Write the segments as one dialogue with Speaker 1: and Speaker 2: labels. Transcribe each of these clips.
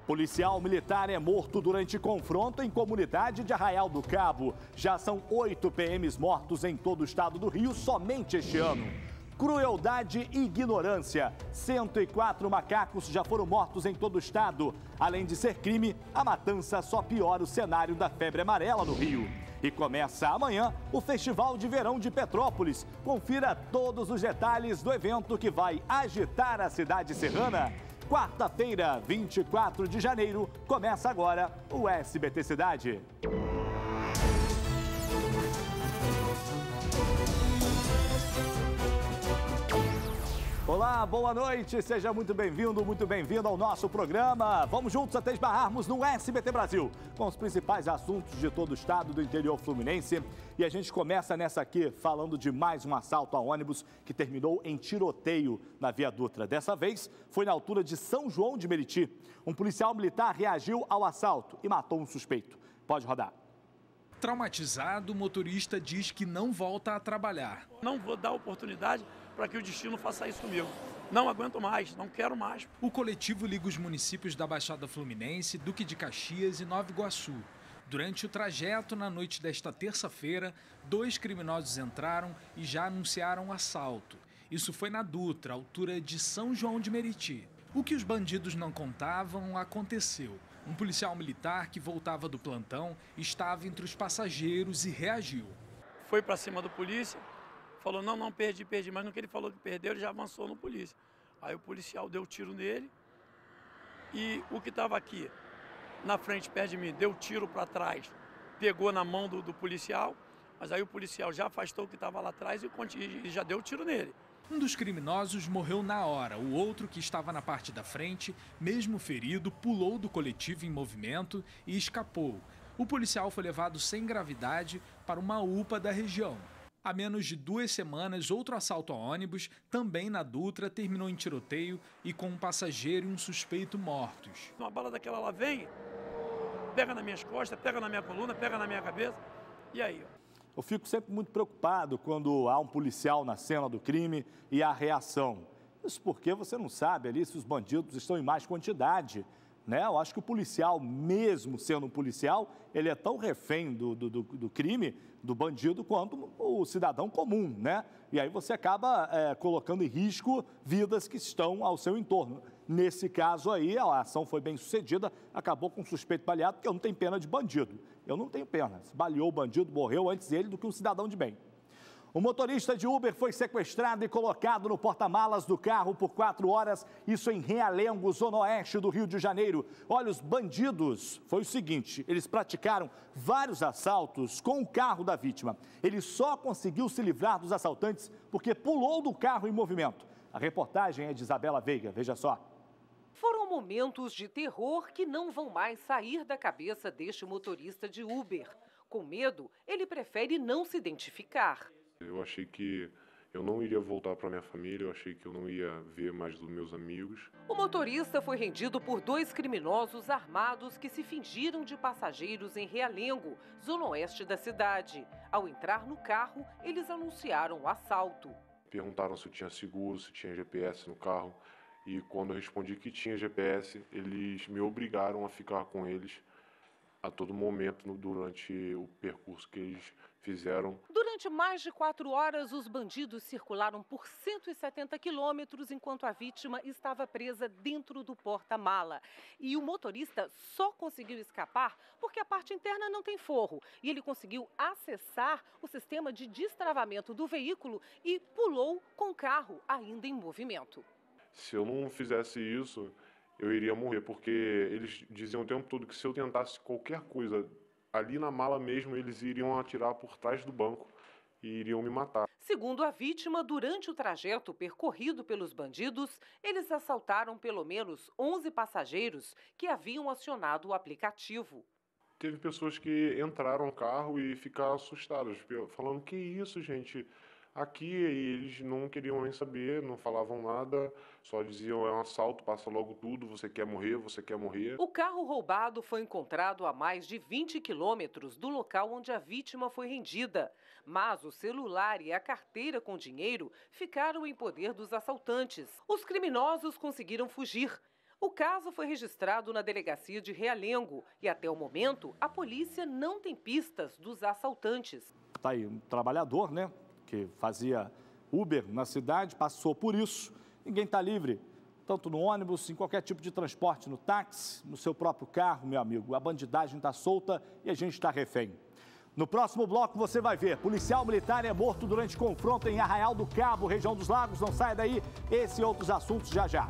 Speaker 1: Policial militar é morto durante confronto em comunidade de Arraial do Cabo. Já são 8 PMs mortos em todo o estado do Rio somente este ano. Crueldade e ignorância. 104 macacos já foram mortos em todo o estado. Além de ser crime, a matança só piora o cenário da febre amarela no Rio. E começa amanhã o Festival de Verão de Petrópolis. Confira todos os detalhes do evento que vai agitar a cidade serrana. Quarta-feira, 24 de janeiro, começa agora o SBT Cidade. Olá, boa noite, seja muito bem-vindo, muito bem-vinda ao nosso programa. Vamos juntos até esbarrarmos no SBT Brasil, com os principais assuntos de todo o estado do interior fluminense. E a gente começa nessa aqui falando de mais um assalto a ônibus que terminou em tiroteio na Via Dutra. Dessa vez foi na altura de São João de Meriti. Um policial militar reagiu ao assalto e matou um suspeito. Pode rodar.
Speaker 2: Traumatizado, o motorista diz que não volta a trabalhar.
Speaker 3: Não vou dar oportunidade para que o destino faça isso comigo. Não aguento mais, não quero mais.
Speaker 2: O coletivo liga os municípios da Baixada Fluminense, Duque de Caxias e Nova Iguaçu. Durante o trajeto, na noite desta terça-feira, 2 criminosos entraram e já anunciaram um assalto. Isso foi na Dutra, altura de São João de Meriti. O que os bandidos não contavam aconteceu. Um policial militar que voltava do plantão estava entre os passageiros e reagiu.
Speaker 3: Foi para cima do polícia, falou, não, perdi, mas no que ele falou que perdeu, ele já avançou no polícia. Aí o policial deu tiro nele e o que estava aqui na frente, perto de mim, deu tiro para trás, pegou na mão do policial, mas aí o policial já afastou o que estava lá atrás e já deu tiro nele.
Speaker 2: Um dos criminosos morreu na hora, o outro, que estava na parte da frente, mesmo ferido, pulou do coletivo em movimento e escapou. O policial foi levado sem gravidade para uma UPA da região. Há menos de 2 semanas, outro assalto a ônibus, também na Dutra, terminou em tiroteio e com um passageiro e um suspeito mortos.
Speaker 3: Uma bala daquela lá vem, pega nas minhas costas, pega na minha coluna, pega na minha cabeça, e aí?
Speaker 1: Eu fico sempre muito preocupado quando há um policial na cena do crime e há reação. Isso porque você não sabe ali se os bandidos estão em mais quantidade, né? Eu acho que o policial, mesmo sendo um policial, ele é tão refém do crime, do bandido, quanto o cidadão comum, né? E aí você acaba colocando em risco vidas que estão ao seu entorno. Nesse caso aí, a ação foi bem sucedida, acabou com um suspeito baleado, porque eu não tenho pena de bandido. Eu não tenho pena. Se baleou o bandido, morreu antes ele do que um cidadão de bem. O motorista de Uber foi sequestrado e colocado no porta-malas do carro por 4 horas, isso em Realengo, zona oeste do Rio de Janeiro. Olha, os bandidos, foi o seguinte, eles praticaram vários assaltos com o carro da vítima. Ele só conseguiu se livrar dos assaltantes porque pulou do carro em movimento. A reportagem é de Isabela Veiga, veja só.
Speaker 4: Foram momentos de terror que não vão mais sair da cabeça deste motorista de Uber. Com medo, ele prefere não se identificar.
Speaker 5: Eu achei que eu não iria voltar para minha família, eu achei que eu não ia ver mais dos meus amigos.
Speaker 4: O motorista foi rendido por 2 criminosos armados que se fingiram de passageiros em Realengo, zona oeste da cidade. Ao entrar no carro, eles anunciaram o assalto.
Speaker 5: Perguntaram se eu tinha seguro, se tinha GPS no carro. E quando eu respondi que tinha GPS, eles me obrigaram a ficar com eles a todo momento durante o percurso que eles fizeram.
Speaker 4: Durante mais de 4 horas, os bandidos circularam por 170 quilômetros enquanto a vítima estava presa dentro do porta-mala. E o motorista só conseguiu escapar porque a parte interna não tem forro. E ele conseguiu acessar o sistema de destravamento do veículo e pulou com o carro ainda em movimento.
Speaker 5: Se eu não fizesse isso, eu iria morrer, porque eles diziam o tempo todo que se eu tentasse qualquer coisa ali na mala mesmo, eles iriam atirar por trás do banco e iriam me matar.
Speaker 4: Segundo a vítima, durante o trajeto percorrido pelos bandidos, eles assaltaram pelo menos 11 passageiros que haviam acionado o aplicativo.
Speaker 5: Teve pessoas que entraram no carro e ficaram assustadas, falando, que isso, gente? Aqui eles não queriam nem saber, não falavam nada, só diziam, é um assalto, passa logo tudo, você quer morrer, você quer morrer.
Speaker 4: O carro roubado foi encontrado a mais de 20 quilômetros do local onde a vítima foi rendida. Mas o celular e a carteira com dinheiro ficaram em poder dos assaltantes. Os criminosos conseguiram fugir. O caso foi registrado na delegacia de Realengo e, até o momento, a polícia não tem pistas dos assaltantes.
Speaker 1: Está aí um trabalhador, né, que fazia Uber na cidade, passou por isso. Ninguém está livre, tanto no ônibus, em qualquer tipo de transporte, no táxi, no seu próprio carro, meu amigo. A bandidagem está solta e a gente está refém. No próximo bloco você vai ver, policial militar é morto durante confronto em Arraial do Cabo, região dos Lagos. Não saia daí, esse e outros assuntos já já.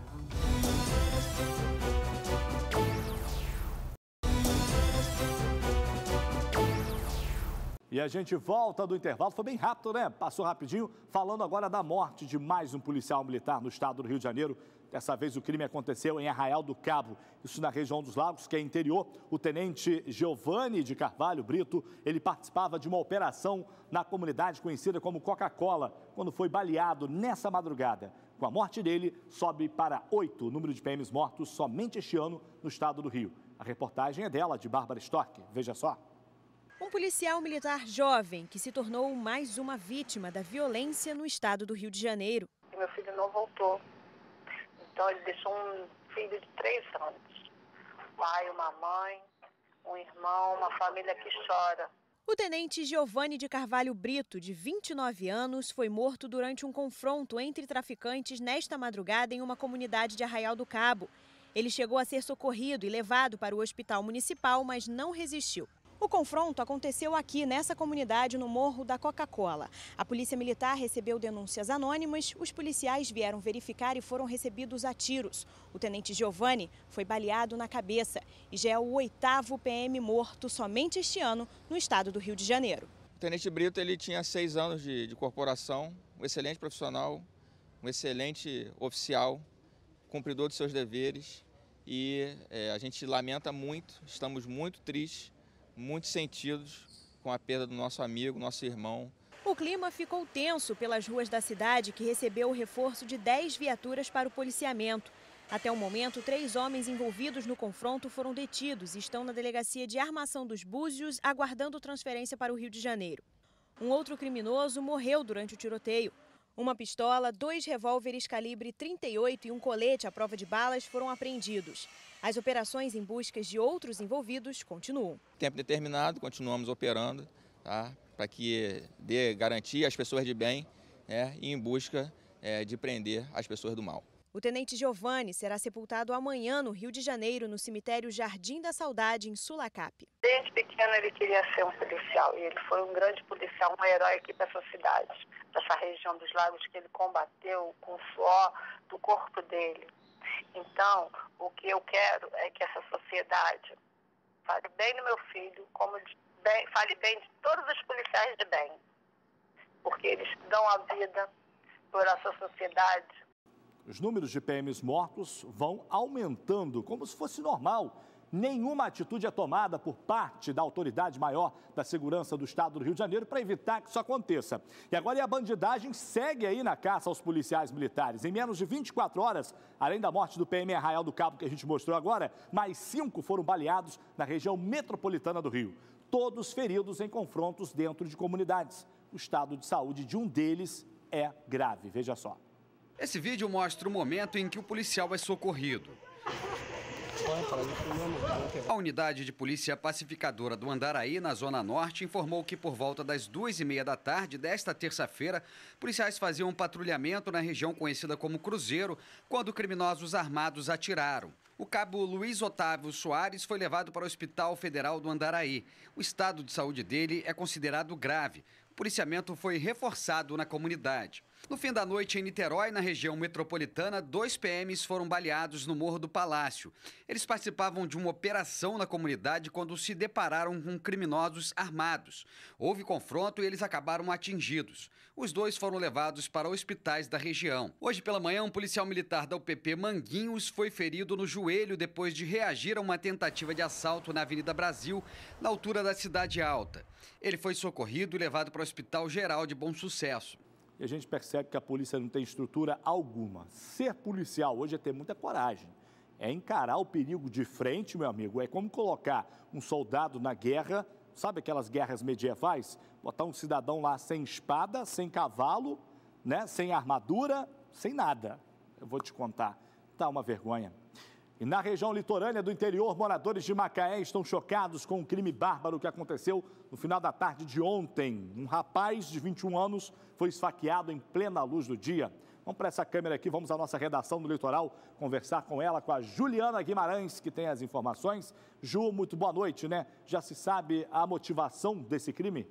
Speaker 1: E a gente volta do intervalo, foi bem rápido, né? Passou rapidinho, falando agora da morte de mais um policial militar no estado do Rio de Janeiro. Dessa vez o crime aconteceu em Arraial do Cabo, isso na região dos Lagos, que é interior. O tenente Giovanni de Carvalho Brito, ele participava de uma operação na comunidade conhecida como Coca-Cola, quando foi baleado nessa madrugada. Com a morte dele, sobe para 8 o número de PMs mortos somente este ano no estado do Rio. A reportagem é dela, de Bárbara Storck. Veja só.
Speaker 6: Um policial militar jovem que se tornou mais uma vítima da violência no estado do Rio de Janeiro.
Speaker 7: Meu filho não voltou, então ele deixou um filho de 3 anos. Um pai, uma mãe, um irmão, uma família que chora.
Speaker 6: O tenente Giovanni de Carvalho Brito, de 29 anos, foi morto durante um confronto entre traficantes nesta madrugada em uma comunidade de Arraial do Cabo. Ele chegou a ser socorrido e levado para o hospital municipal, mas não resistiu. O confronto aconteceu aqui, nessa comunidade, no Morro da Coca-Cola. A polícia militar recebeu denúncias anônimas, os policiais vieram verificar e foram recebidos a tiros. O tenente Giovanni foi baleado na cabeça e já é o 8º PM morto somente este ano no estado do Rio de Janeiro.
Speaker 8: O tenente Brito ele tinha 6 anos de corporação, um excelente profissional, um excelente oficial, cumpridor de seus deveres e a gente lamenta muito, estamos muito tristes, muito sentidos com a perda do nosso amigo, nosso irmão.
Speaker 6: O clima ficou tenso pelas ruas da cidade, que recebeu o reforço de 10 viaturas para o policiamento. Até o momento, 3 homens envolvidos no confronto foram detidos e estão na delegacia de Armação dos Búzios, aguardando transferência para o Rio de Janeiro. Um outro criminoso morreu durante o tiroteio. Uma pistola, 2 revólveres calibre 38 e um colete à prova de balas foram apreendidos. As operações em busca de outros envolvidos continuam.
Speaker 8: Tempo determinado, continuamos operando, tá? Para que dê garantia às pessoas de bem, e em busca de prender as pessoas do mal.
Speaker 6: O tenente Giovanni será sepultado amanhã no Rio de Janeiro, no cemitério Jardim da Saudade, em Sulacap.
Speaker 7: Desde pequeno ele queria ser um policial e ele foi um grande policial, um herói aqui para essa cidade, para essa região dos Lagos que ele combateu com o suor do corpo dele. Então, o que eu quero é que essa sociedade fale bem do meu filho, fale bem de todos os policiais de bem, porque eles dão a vida por essa sociedade.
Speaker 1: Os números de PMs mortos vão aumentando, como se fosse normal. Nenhuma atitude é tomada por parte da autoridade maior da segurança do estado do Rio de Janeiro para evitar que isso aconteça. E agora a bandidagem segue aí na caça aos policiais militares. Em menos de 24 horas, além da morte do PM Arraial do Cabo que a gente mostrou agora, mais 5 foram baleados na região metropolitana do Rio. Todos feridos em confrontos dentro de comunidades. O estado de saúde de um deles é grave. Veja só.
Speaker 9: Esse vídeo mostra o momento em que o policial é socorrido. A unidade de polícia pacificadora do Andaraí, na Zona Norte, informou que por volta das 2h30 da tarde desta terça-feira, policiais faziam um patrulhamento na região conhecida como Cruzeiro, quando criminosos armados atiraram. O cabo Luiz Otávio Soares foi levado para o Hospital Federal do Andaraí. O estado de saúde dele é considerado grave. O policiamento foi reforçado na comunidade. No fim da noite, em Niterói, na região metropolitana, 2 PMs foram baleados no Morro do Palácio. Eles participavam de uma operação na comunidade quando se depararam com criminosos armados. Houve confronto e eles acabaram atingidos. Os 2 foram levados para hospitais da região. Hoje pela manhã, um policial militar da UPP Manguinhos foi ferido no joelho depois de reagir a uma tentativa de assalto na Avenida Brasil, na altura da Cidade Alta. Ele foi socorrido e levado para o Hospital Geral de Bom Sucesso.
Speaker 1: E a gente percebe que a polícia não tem estrutura alguma. Ser policial hoje é ter muita coragem. É encarar o perigo de frente, meu amigo. É como colocar um soldado na guerra, sabe aquelas guerras medievais? Botar um cidadão lá sem espada, sem cavalo, né? Sem armadura, sem nada. Eu vou te contar. Tá uma vergonha. E na região litorânea do interior, moradores de Macaé estão chocados com um crime bárbaro que aconteceu no final da tarde de ontem. Um rapaz de 21 anos foi esfaqueado em plena luz do dia. Vamos para essa câmera aqui, vamos à nossa redação do Litoral, conversar com ela, com a Juliana Guimarães, que tem as informações. Ju, muito boa noite, né? Já se sabe a motivação desse crime?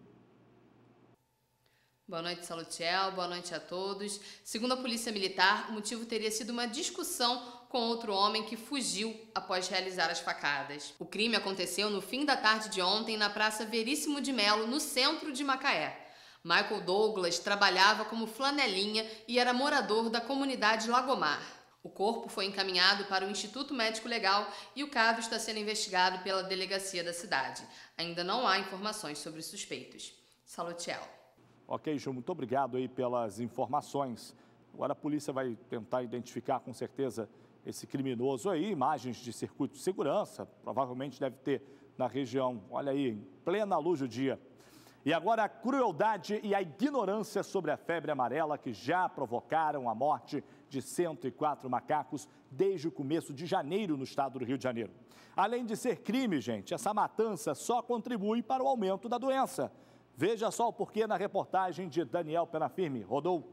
Speaker 10: Boa noite, Salutiel. Boa noite a todos. Segundo a Polícia Militar, o motivo teria sido uma discussão com outro homem que fugiu após realizar as facadas. O crime aconteceu no fim da tarde de ontem na Praça Veríssimo de Melo, no centro de Macaé. Michael Douglas trabalhava como flanelinha e era morador da comunidade Lagomar. O corpo foi encaminhado para o Instituto Médico Legal e o caso está sendo investigado pela delegacia da cidade. Ainda não há informações sobre os suspeitos. Salutiel.
Speaker 1: Ok, Ju, muito obrigado aí pelas informações. Agora a polícia vai tentar identificar com certeza esse criminoso aí, imagens de circuito de segurança, provavelmente deve ter na região, olha aí, em plena luz do dia. E agora a crueldade e a ignorância sobre a febre amarela que já provocaram a morte de 104 macacos desde o começo de janeiro no estado do Rio de Janeiro. Além de ser crime, gente, essa matança só contribui para o aumento da doença. Veja só o porquê na reportagem de Daniel Penafirme. Rodou.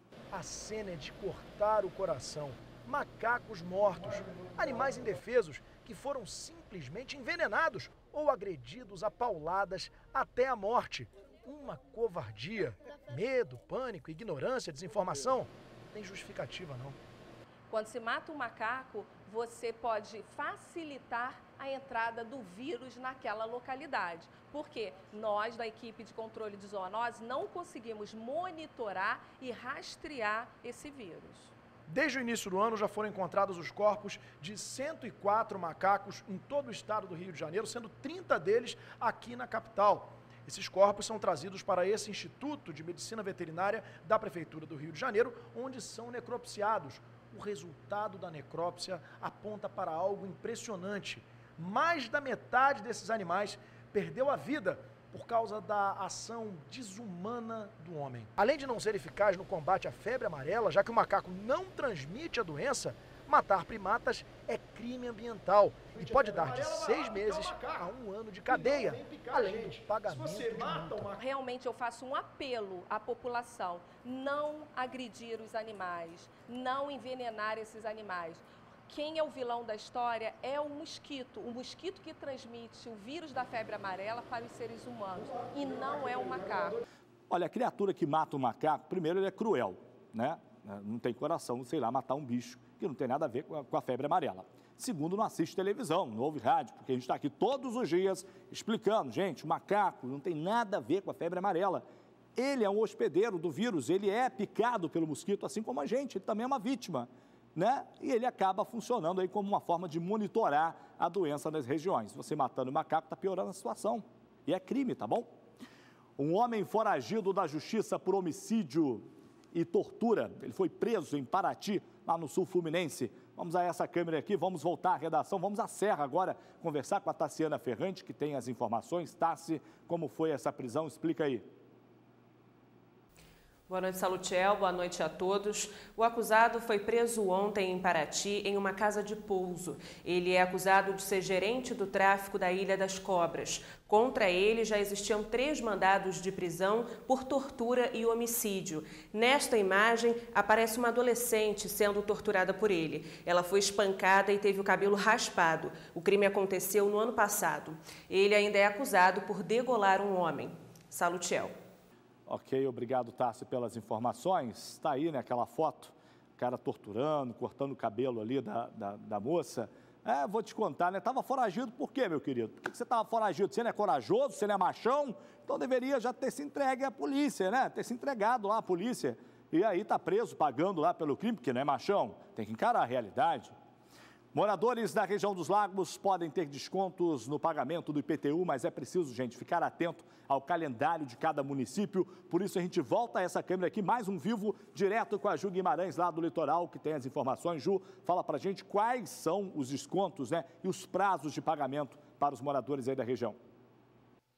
Speaker 11: A cena é de cortar o coração. Macacos mortos, animais indefesos que foram simplesmente envenenados ou agredidos a pauladas até a morte. Uma covardia, medo, pânico, ignorância, desinformação. Não tem justificativa, não.
Speaker 4: Quando se mata um macaco, você pode facilitar a entrada do vírus naquela localidade. Porque nós, da equipe de controle de zoonose, não conseguimos monitorar e rastrear esse vírus.
Speaker 11: Desde o início do ano já foram encontrados os corpos de 104 macacos em todo o estado do Rio de Janeiro, sendo 30 deles aqui na capital. Esses corpos são trazidos para esse Instituto de Medicina Veterinária da Prefeitura do Rio de Janeiro, onde são necropsiados. O resultado da necrópsia aponta para algo impressionante. Mais da metade desses animais perdeu a vida por causa da ação desumana do homem. Além de não ser eficaz no combate à febre amarela, já que o macaco não transmite a doença, matar primatas é crime ambiental e pode dar de 6 meses a 1 ano de cadeia, além do pagamento de multa.
Speaker 4: Realmente eu faço um apelo à população, não agredir os animais, não envenenar esses animais. Quem é o vilão da história é o mosquito que transmite o vírus da febre amarela para os seres humanos, e não é o macaco.
Speaker 1: Olha, a criatura que mata o macaco, primeiro ele é cruel, né? Não tem coração, sei lá, matar um bicho que não tem nada a ver com a febre amarela. Segundo, não assiste televisão, não ouve rádio, porque a gente está aqui todos os dias explicando, gente, o macaco não tem nada a ver com a febre amarela. Ele é um hospedeiro do vírus, ele é picado pelo mosquito, assim como a gente, ele também é uma vítima, né? E ele acaba funcionando aí como uma forma de monitorar a doença nas regiões. Você matando o macaco está piorando a situação. E é crime, tá bom? Um homem foragido da justiça por homicídio e tortura, ele foi preso em Paraty, lá no sul fluminense. Vamos a essa câmera aqui, vamos voltar à redação, vamos à Serra agora, conversar com a Tassiana Ferrante, que tem as informações. Tassi, como foi essa prisão? Explica aí.
Speaker 12: Boa noite, Salutiel. Boa noite a todos. O acusado foi preso ontem em Paraty, em uma casa de pouso. Ele é acusado de ser gerente do tráfico da Ilha das Cobras. Contra ele já existiam 3 mandados de prisão por tortura e homicídio. Nesta imagem aparece uma adolescente sendo torturada por ele. Ela foi espancada e teve o cabelo raspado. O crime aconteceu no ano passado. Ele ainda é acusado por degolar um homem. Salutiel.
Speaker 1: Ok, obrigado, Tassi, pelas informações. Está aí, né, aquela foto, o cara torturando, cortando o cabelo ali da moça. Vou te contar, né? Estava foragido por quê, meu querido? Por que você estava foragido? Você não é corajoso? Você não é machão? Então deveria já ter se entregue à polícia, né? Ter se entregado lá à polícia. E aí está preso, pagando lá pelo crime, porque não é machão. Tem que encarar a realidade. Moradores da região dos Lagos podem ter descontos no pagamento do IPTU, mas é preciso, gente, ficar atento ao calendário de cada município. Por isso a gente volta a essa câmera aqui, mais um vivo, direto com a Ju Guimarães, lá do Litoral, que tem as informações. Ju, fala pra gente quais são os descontos, né, e os prazos de pagamento para os moradores aí da região.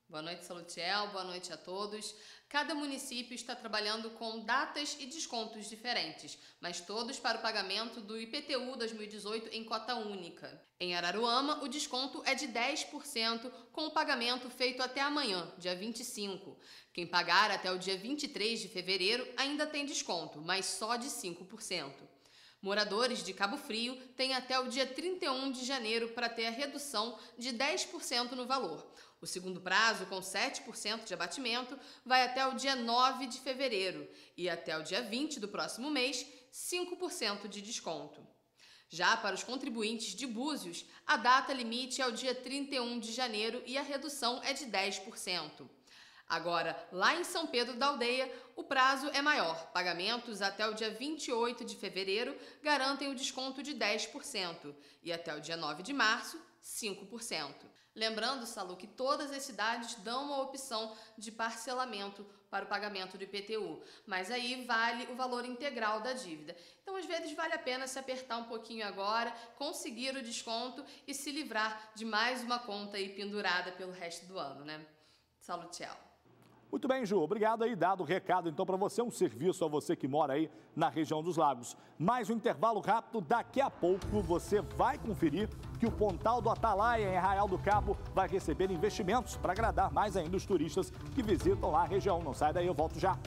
Speaker 10: Boa noite, Salutiel. Boa noite a todos. Cada município está trabalhando com datas e descontos diferentes, mas todos para o pagamento do IPTU 2018 em cota única. Em Araruama, o desconto é de 10%, com o pagamento feito até amanhã, dia 25. Quem pagar até o dia 23 de fevereiro ainda tem desconto, mas só de 5%. Moradores de Cabo Frio têm até o dia 31 de janeiro para ter a redução de 10% no valor. O segundo prazo, com 7% de abatimento, vai até o dia 9 de fevereiro e até o dia 20 do próximo mês, 5% de desconto. Já para os contribuintes de Búzios, a data limite é o dia 31 de janeiro e a redução é de 10%. Agora, lá em São Pedro da Aldeia, o prazo é maior. Pagamentos até o dia 28 de fevereiro garantem o desconto de 10% e até o dia 9 de março, 5%. Lembrando, Salu, que todas as cidades dão uma opção de parcelamento para o pagamento do IPTU, mas aí vale o valor integral da dívida. Então, às vezes, vale a pena se apertar um pouquinho agora, conseguir o desconto e se livrar de mais uma conta aí pendurada pelo resto do ano, né? Salutiel.
Speaker 1: Muito bem, Ju. Obrigado aí, dado o recado. Então, para você, um serviço a você que mora aí na região dos lagos. Mais um intervalo rápido. Daqui a pouco você vai conferir que o Pontal do Atalaia, em Arraial do Cabo, vai receber investimentos para agradar mais ainda os turistas que visitam lá a região. Não sai daí, eu volto já.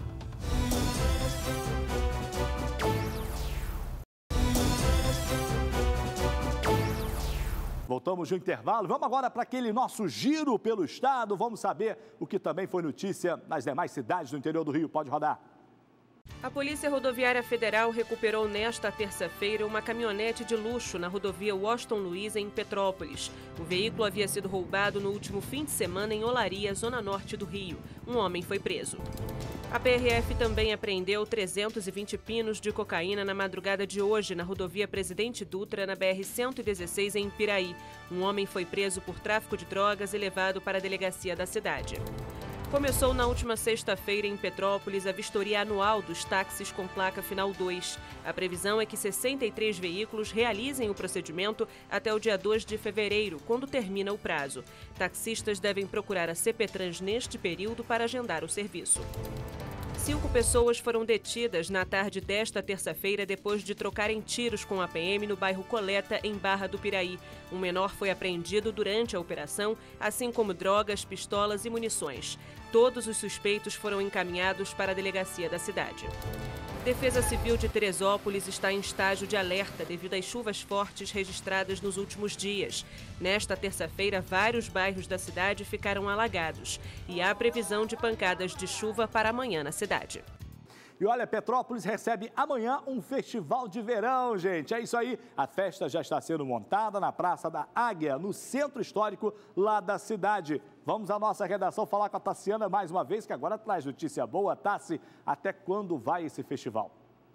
Speaker 1: Voltamos de intervalo. Vamos agora para aquele nosso giro pelo estado. Vamos saber o que também foi notícia nas demais cidades do interior do Rio. Pode rodar.
Speaker 12: A Polícia Rodoviária Federal recuperou nesta terça-feira uma caminhonete de luxo na rodovia Washington Luiz, em Petrópolis. O veículo havia sido roubado no último fim de semana em Olaria, zona norte do Rio. Um homem foi preso. A PRF também apreendeu 320 pinos de cocaína na madrugada de hoje na rodovia Presidente Dutra, na BR-116, em Piraí. Um homem foi preso por tráfico de drogas e levado para a delegacia da cidade. Começou na última sexta-feira em Petrópolis a vistoria anual dos táxis com placa final 2. A previsão é que 63 veículos realizem o procedimento até o dia 2 de fevereiro, quando termina o prazo. Taxistas devem procurar a CPTrans neste período para agendar o serviço. 5 pessoas foram detidas na tarde desta terça-feira depois de trocarem tiros com a PM no bairro Coleta, em Barra do Piraí. Um menor foi apreendido durante a operação, assim como drogas, pistolas e munições. Todos os suspeitos foram encaminhados para a delegacia da cidade. Defesa Civil de Teresópolis está em estágio de alerta devido às chuvas fortes registradas nos últimos dias. Nesta terça-feira, vários bairros da cidade ficaram alagados e há previsão de pancadas de chuva para amanhã na cidade.
Speaker 1: E olha, Petrópolis recebe amanhã um festival de verão, gente. É isso aí, a festa já está sendo montada na Praça da Águia, no centro histórico lá da cidade. Vamos à nossa redação falar com a Tassiana mais uma vez, que agora traz notícia boa. Tassi, até quando vai esse festival?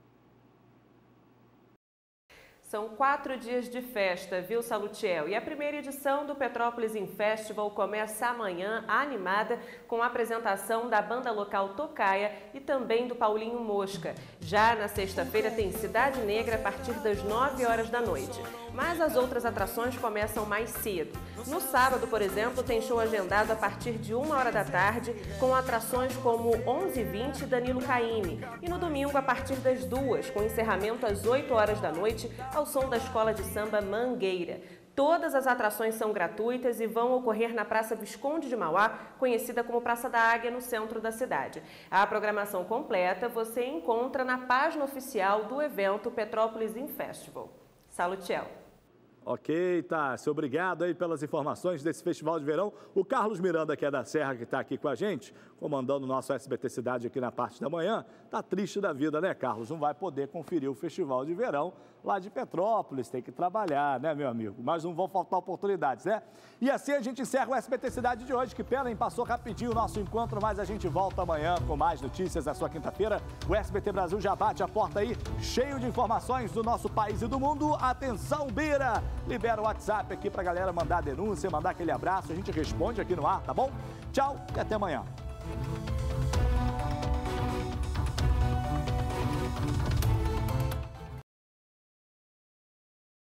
Speaker 12: São 4 dias de festa, viu, Salutiel? E a primeira edição do Petrópolis In Festival começa amanhã, animada, com a apresentação da banda local Tocaia e também do Paulinho Mosca. Já na sexta-feira tem Cidade Negra a partir das 9 horas da noite. Mas as outras atrações começam mais cedo. No sábado, por exemplo, tem show agendado a partir de 1 hora da tarde, com atrações como 11h20 Danilo Caymmi. E no domingo, a partir das 2, com encerramento às 8 horas da noite, ao som da Escola de Samba Mangueira. Todas as atrações são gratuitas e vão ocorrer na Praça Visconde de Mauá, conhecida como Praça da Águia, no centro da cidade. A programação completa você encontra na página oficial do evento Petrópolis In Festival. Salutiel.
Speaker 1: Ok, Tassi, obrigado aí pelas informações desse festival de verão. O Carlos Miranda, que é da Serra, que está aqui com a gente, comandando o nosso SBT Cidade aqui na parte da manhã, está triste da vida, né, Carlos? Não vai poder conferir o festival de verão lá de Petrópolis, tem que trabalhar, né, meu amigo? Mas não vão faltar oportunidades, né? E assim a gente encerra o SBT Cidade de hoje, que pena, hein? Passou rapidinho o nosso encontro, mas a gente volta amanhã com mais notícias da sua quinta-feira. O SBT Brasil já bate a porta aí, cheio de informações do nosso país e do mundo. Atenção, Bira! Libera o WhatsApp aqui pra galera mandar denúncia, mandar aquele abraço. A gente responde aqui no ar, tá bom? Tchau e até amanhã.